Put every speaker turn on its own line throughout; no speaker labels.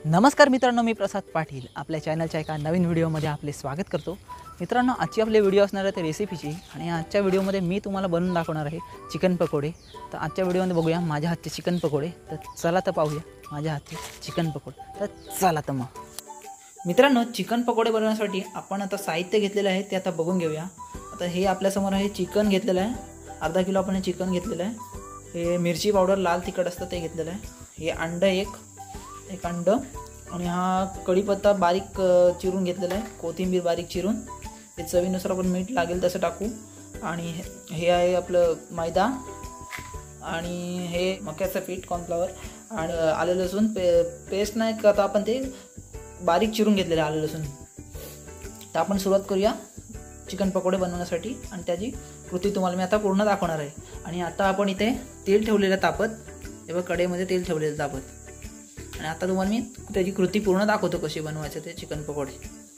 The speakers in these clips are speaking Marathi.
नमस्कार मित्रांनो, मी प्रसाद पाटील आपल्या चॅनलच्या एका नवीन व्हिडिओमध्ये आपले स्वागत करतो। मित्रांनो, आजची आपली व्हिडिओ असणार आहे रेसिपीची आणि आजच्या व्हिडिओमध्ये मी तुम्हाला बनवून दाखवणार आहे चिकन पकोडे। तर आजच्या व्हिडिओमध्ये बघूया माझ्या हातचे चिकन पकोडे। तर चला तर पाहूया माझ्या हातचे चिकन पकोडे। तर चला तर मग मित्रांनो, चिकन पकोडे बनवण्यासाठी आपण आता साहित्य घेतलेले आहे ते आता बघून घेऊया। आता हे आपल्यासमोर आहे चिकन घेतलेलं आहे, अर्धा किलो आपण चिकन घेतलेलं आहे। हे मिरची पावडर लाल तिखट असतं ते घेतलेलं आहे। हे अंड एक अंड आणि हा कढीपत्ता बारीक चिरून घेतलेला आहे, कोथिंबीर बारीक चिरून। हे चवीनुसार आपण मीठ लागेल तसं टाकू। आणि हे आहे आपलं मैदा आणि हे मक्याचं पीठ कॉर्नफ्लॉवर आणि आलं लसूण पेस्ट नाही करता आपण, ते बारीक चिरून घेतलेलं आलं लसूण। तर आपण सुरुवात करूया चिकन पकोडे बनवण्यासाठी आणि त्याची कृती तुम्हाला मी आता पूर्ण दाखवणार आहे। आणि आता आपण इथे तेल ठेवलेलं तापत, हे बघ कढईमध्ये तेल ठेवलेलं तापत। आणि आता तुम्हाला मी त्याची कृती पूर्ण दाखवतो कशी बनवायचं ते चिकन पकोडे।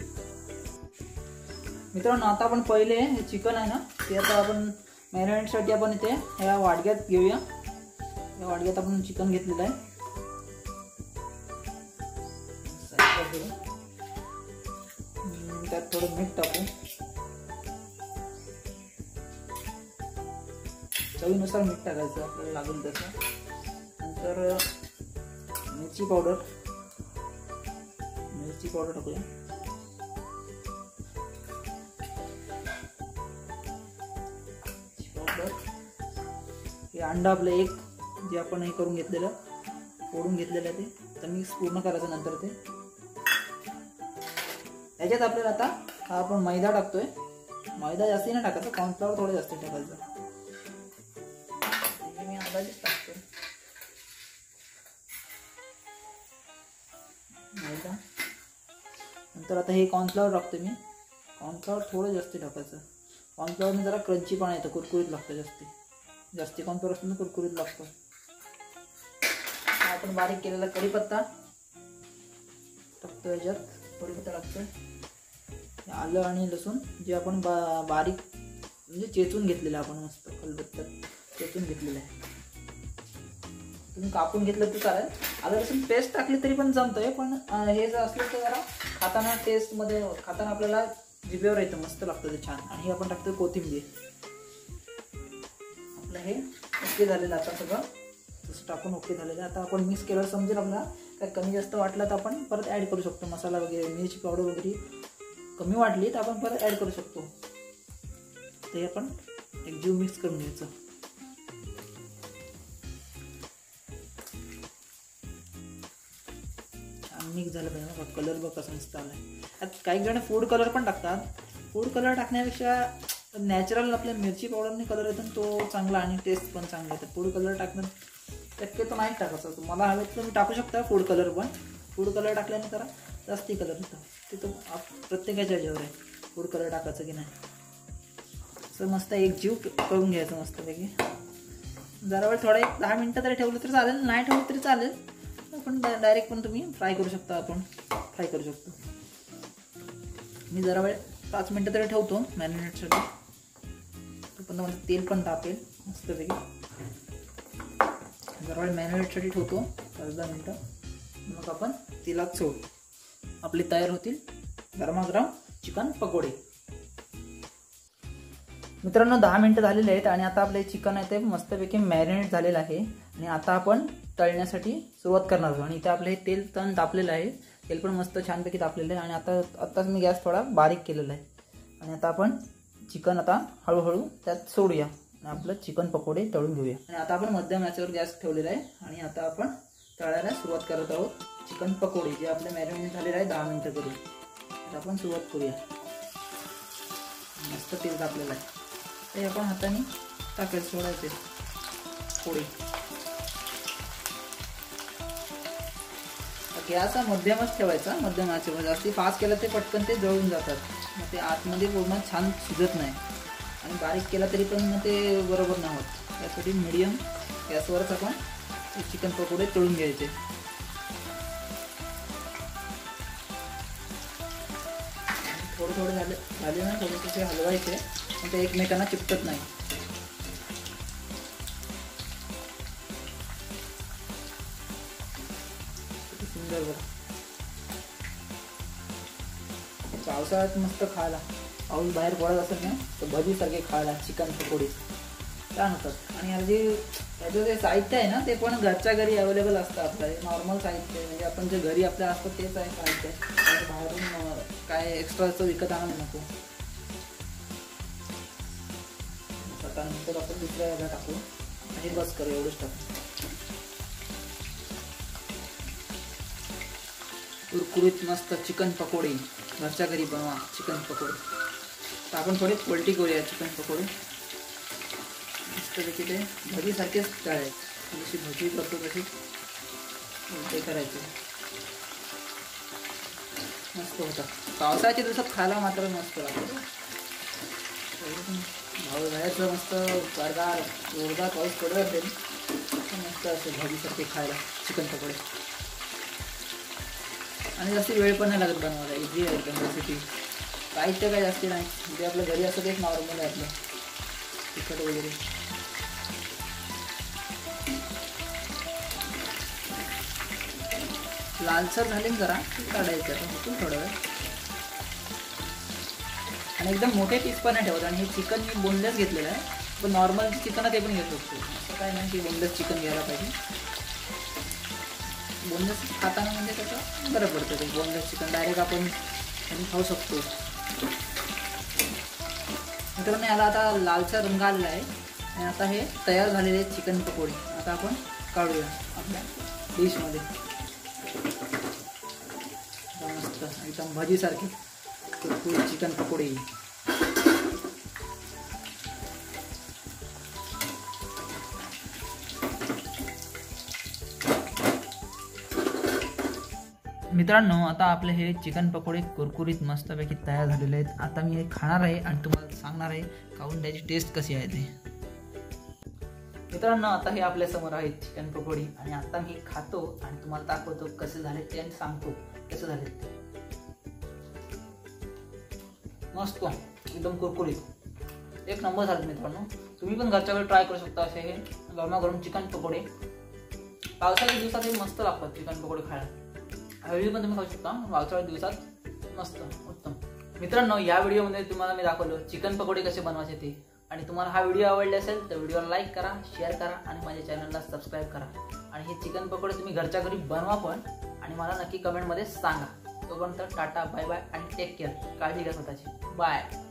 मित्रांनो, आता आपण पहिले हे चिकन आहे ना ते आता आपण मॅरिनेटसाठी आपण इथे ह्या वाडग्यात घेऊया। या वाडग्यात आपण चिकन घेतलेलं आहे। त्यात थोडं मीठ टाकू, चवीनुसार मीठ टाकायचं आपल्याला लागेल तसं। नंतर मिरची पावडर टाकूया। हे अंडा आपलं एक जे आपण हे करून घेतलेलं फोडून घेतलेलं ते तर मिक्स पूर्ण करायचं। नंतर ते याच्यात आपल्याला आता हा आपण मैदा टाकतोय। मैदा जास्ती नाही टाकायचा, कॉर्नफ्लॉवर थोडं जास्त टाकायचं। मी अंदाजेच टाकतोय मैदा। नंतर आता हे कॉर्नफ्लॉवर टाकतोय मी, कॉर्नफ्लॉवर थोडं जास्त टाकायचं। कॉर्नफ्लॉवरने जरा क्रंची पण येतं, कुरकुरीत लागतं। जास्ती कॉर्नफ्लॉवर असतं ना कुरकुरीत लागतं। आपण बारीक केलेला कढीपत्ता टाकतोय, याच्यात कढीपत्ता टाकतोय। आलं आणि लसूण जे आपण बारीक म्हणजे चेचून घेतलेलं, आपण मस्त खलबत्त्यात चेचून घेतलेलं आहे। तुम्ही कापून घेतलं तर चालेल, आलं लसूण पेस्ट टाकली तरी पण जमतंय। पण हे जर असलं तर जरा खाताना टेस्टमध्ये खाताना आपल्याला जिभेवर येतं, मस्त लागतं ते छान। आणि हे आपण टाकतोय कोथिंबीर। आपलं हे ओके झालेलं आता सगळं तसं टाकून ओके झालेलं। आता आपण मिक्स केल्यावर समजेल आपल्याला काय कमी जास्त वाटलं तर आपण परत ॲड करू शकतो। मसाला वगैरे मिरची पावडर वगैरे कमी वाटली तर आपण परत ॲड करू शकतो। ते आपण एकजीव मिक्स करून घ्यायचं। मिक्स झालं पाहिजे, कलर बघ कसा मस्त आलाय। काही जण फूड कलर पण टाकतात। फूड कलर टाकण्यापेक्षा नॅचरल आपल्या मिरची पावडरने कलर येतो तो चांगला आणि टेस्ट पण चांगला येतं। फूड कलर टाकणं शक्यतो नाही टाकायचं। तुम्हाला हवे तर तुम्ही टाकू शकता फूड कलर, पण फूड कलर टाकल्याने जरा जास्ती कलर येतं। ते तर प्रत्येकाच्या ह्याच्यावर आहे फूड कलर टाकायचं की नाही। असं मस्त एकजीव करून घ्यायचं मस्तपैकी। जरा वेळ थोडा 10 मिनटं तरी ठेवलं तरी चालेल, नाही ठेवलं तरी चालेल। पण डायरेक्ट पण तुम्ही फ्राय करू शकता, आपण फ्राय करू शकतो। मी जरा वेळ 5 मिनटं तरी ठेवतो मॅरिनेटसाठी, पण माझं तेल पण तापेल मस्तपैकी। जरा वेळ मॅरिनेटसाठी ठेवतो 5-10 मिनटं, मग आपण तेलात सोडू। आपले तयार होतील गरमागरम चिकन पकोडे। मित्रांनो, 10 मिनटं झालेले आहेत आणि आता आपले चिकन आहे ते मस्तपैकी मॅरिनेट झालेलं आहे। आणि आता आपण तळण्यासाठी सुरुवात करणार आहोत। आणि इथे आपलं हे तेल पण तापलेलं आहे, तेल पण मस्त छानपैकी तापलेलं आहे। आणि आताच मी गॅस थोडा बारीक केलेला आहे। आणि आता आपण चिकन आता हळूहळू त्यात सोडूया आणि आपलं चिकन पकोडे तळून घेऊया। आणि आता आपण मध्यम आचेवर गॅस ठेवलेला आहे आणि आता आपण तळायला सुरुवात करत आहोत चिकन पकोडे, जे आपले मॅरिनेट झालेले आहे 10 मिनटं करून। आता आपण सुरुवात करूया। मस्त तेल तापलेलं आहे, ते आपण हाताने टाकायचं, सोडायचे पोळी। गॅस हा मध्यमच ठेवायचा, मध्यम आचेवर। जास्ती फास्ट केला ते पटकन ते जळून जातात, मग ते आतमध्ये पूर्ण छान शिजत नाही। आणि बारीक केला तरी पण मग ते बरोबर नाही होत। त्यासाठी मीडियम गॅसवरच आपण चिकन पकोडे तळून घ्यायचे। थोडे झाले ना, थोडेसे हलवायचे, पण ते एकमेकांना चिपटत नाही। सुंदर बघा। पावसाळ्यात मस्त खायला, पाऊस बाहेर पडत असेल ना तर भजीसारखे खायला चिकन पकोडी छान होतात. आणि याचं जे साहित्य आहे ना ते पण घरच्या घरी अवेलेबल असतं आपलं. नॉर्मल साहित्य म्हणजे आपण जे घरी आपल्या असतं तेच आहे साहित्य. बाहेरून काय एक्स्ट्राचं विकत आणायला नको. आता नंतर आपण दुसऱ्या याला टाकू आणि बस करू, एवढंच टाकू. कुरकुरीत मस्त चिकन पकोडी घरच्या घरी बनवा. चिकन पकोडी तर आपण थोडे पोल्टी करूया. चिकन पकोडी मस्तपैकी ते भजीसारखेच तळायचे. जशी भजी करतो तशी ते करायचे. मस्त होतात. पावसाळ्याच्या दिवसात खायला मात्र मस्त लागतं. बाहेरचं मस्त गारगार जोरदार पाऊस पडत असेल मस्त असेल भजीसारखे खायला चिकन पकोडे. आणि जास्त वेळ पण नाही लागत बनवायला. इझी आहे एकदम रेसिपी. साहित्य काय जास्त नाही. म्हणजे आपल्या घरी असं तेच नॉर्मल आहे आपलं तिखट वगैरे. लालसर झाले जरा काढायचं होतं थोडं वेळ. आणि एकदम मोठे पीस पण नाही ठेवत. आणि हे चिकन मी बोनलेस घेतलेलं आहे. पण नॉर्मल चिकन ते पण घेऊ शकतो. असं काय नाही की बोनलेस चिकन घ्यायला पाहिजे. बोनलेस खाताना म्हणजे कसं बरं पडतं. ते बोनलेस चिकन डायरेक्ट आपण खाऊ शकतो. मित्रांनो याला आता लालसर रंग आलेला आहे. आणि आता हे तयार झालेले चिकन पकोडी आता आपण काढूया आपल्या डिशमध्ये. मस्त एकदम भजीसारखी कुरकुरीत चिकन पकोडी. मित्रांनो आता आपले हे चिकन पकोडे कुरकुरीत मस्तपैकी तयार झालेले आहेत. आता मी हे खाणार आहे आणि तुम्हाला सांगणार आहे खाऊन त्याची टेस्ट कशी आहे ते. मित्रांनो आता हे आपल्या समोर आहे चिकन पकोडी. आणि आता मी खातो आणि तुम्हाला दाखवतो कसे झाले ते आणि सांगतो कसे झाले ते. मस्त एकदम कुरकुरीत एक नंबर झाले मित्रांनो. तुम्ही पण घरच्या घरी ट्राय करू शकता असे हे गरमागरम चिकन पकोडे. पावसाळ्याच्या दिवसात हे मस्त लागतात चिकन पकोडे खायला. हळदी पण तुम्ही खाऊ शकता पावसाळ्याच्या दिवसात. मस्त उत्तम. मित्रांनो या व्हिडिओमध्ये तुम्हाला मी दाखवलं चिकन पकोडे कसे बनवायचे ते. आणि तुम्हाला हा व्हिडिओ आवडला असेल तर व्हिडिओला लाईक करा, शेअर करा आणि माझ्या चॅनलला सबस्क्राईब करा. आणि हे चिकन पकोडे तुम्ही घरच्या घरी बनवा पण आणि मला नक्की कमेंटमध्ये सांगा. तोपर्यंत टाटा बाय बाय आणि टेक केअर. काळजी घ्या स्वतःची. बाय.